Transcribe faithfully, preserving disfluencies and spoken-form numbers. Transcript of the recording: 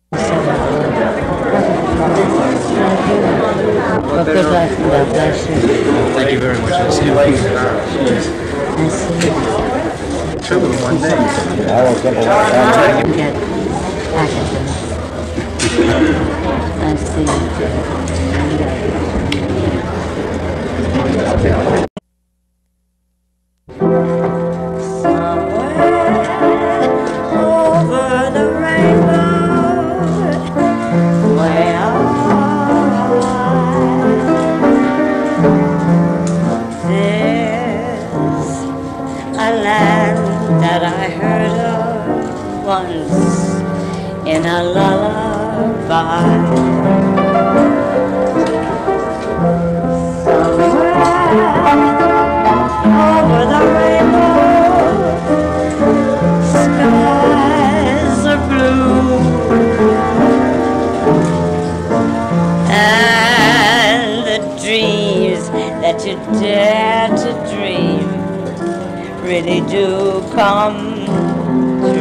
Well, good luck and God bless you. Thank you very much. I'll see you later. I see. True, one day. Get back at them. I see. In a lullaby, somewhere over the rainbow, skies are blue, and the dreams that you dare to dream really do come true.